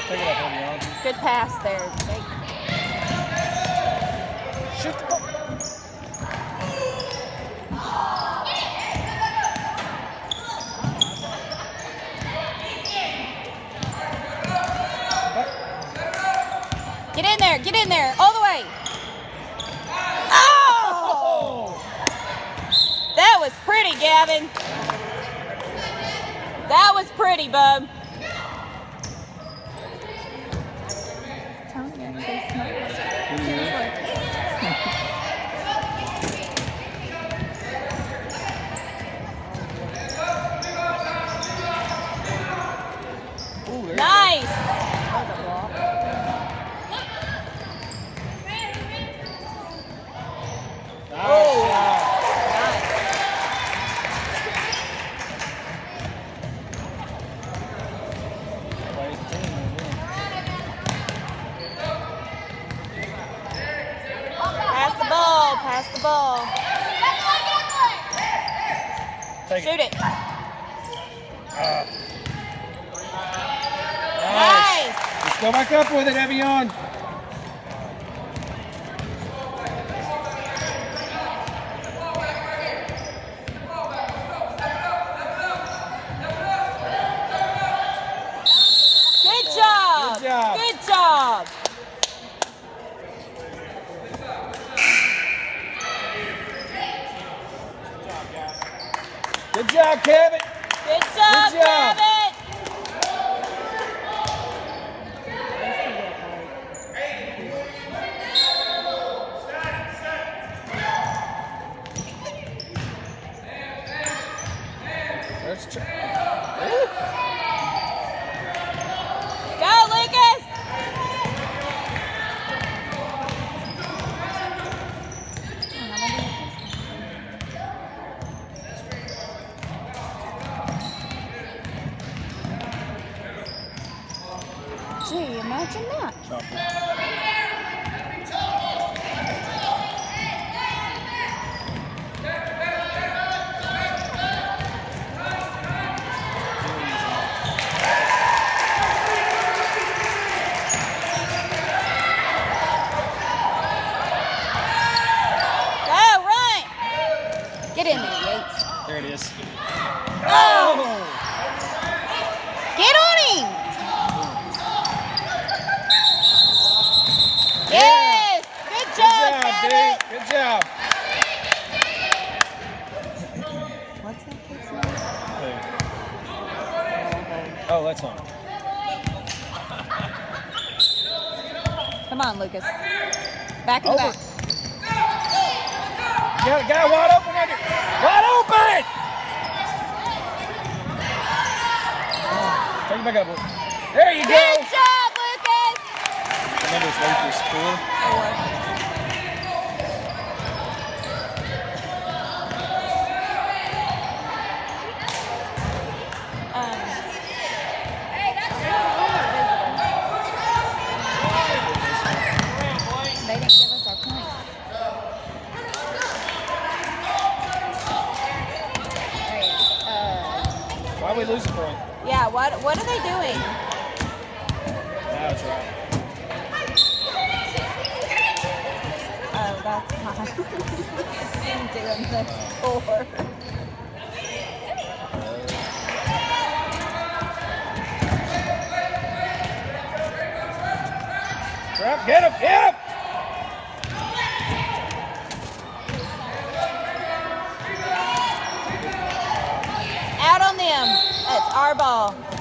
Take it up, Evian. Good pass there. Shoot the ball. Get in there, all the way. Oh! That was pretty, Gavin. That was pretty, bub. Tony actually smiles. Nice. Pass the ball. Shoot it. Nice. Let's go back up with it, Evian. Good job. Good job. Good job. Good job, Kevin. Good job, Good job. Kevin. Let's try. Go, Lucas. Gee, imagine that. Go, run. Get in there, Yates. There it is. Oh! Get on him. Yes! Good job, Kevin! Dude. Good job. What's that kid's name? Oh, that's on. Come on, Lucas. Back in the back. You got a guy wide open under. Wide open! Take it back up. There you go. Good job, Lucas! Remember his weight is 4. They didn't give us our points. Why are we losing point? Yeah, what are they doing? That's right. Oh, that's not. It's doing the score. Get him! Get him! Out on them. That's our ball.